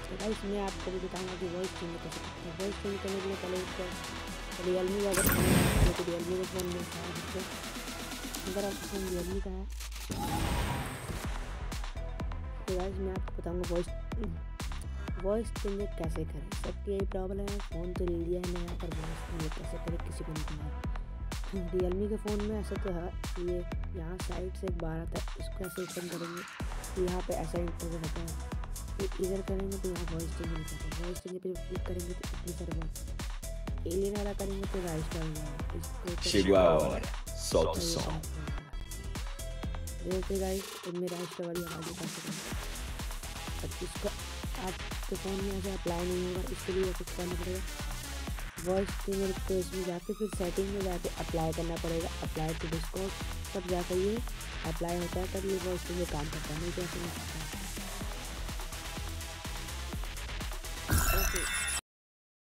तो गाइस मैं आपको भी बताऊंगा कि वॉइस चेंज कैसे करते हैं। वॉइस चेंज करने के लिए पहले उसको रियलमी का अगर फ़ोन है तो रियलमी के फ़ोन में है, अगर आपका फ़ोन रियलमी का है तो गाइस मैं आपको बताऊंगा वॉइस चेंज कैसे करें। सबकी यही प्रॉब्लम है, फ़ोन तो ले लिया है मैं, यहाँ पर वॉइस चेंज कैसे करें किसी को नहीं पता। रियलमी के फ़ोन में ऐसा तो है, ये यहाँ साइड से एक बार आता है, इसको ऐसे ओपन करेंगे तो यहाँ पे ऐसा इंटरव्यू रहता है, फिर इधर करेंगे तो यहाँ वॉइस चेंज नहीं करता। वॉइस चेंज पे क्लिक करेंगे तो इतनी सारे वॉइस एलियन वाला करेंगे तो राइस डाल इसको Chegou a hora, solta o som. देखते गाइस इनमें राइस वाली आवाज़ कैसे करें। अब इसको आपके फ़ोन में ऐसे अप्लाई नहीं होगा, इसके लिए कुछ करना पड़ेगा, वॉइस चेंजर को इसमें जाके फिर सेटिंग में जाके अप्लाई करना पड़ेगा, अप्लाई टू डिस्कॉर्ड, तब जाकर ये अप्लाई होता है, तब ये वॉइस चेंजर काम करता है, नहीं तो ऐसे नहीं करता है।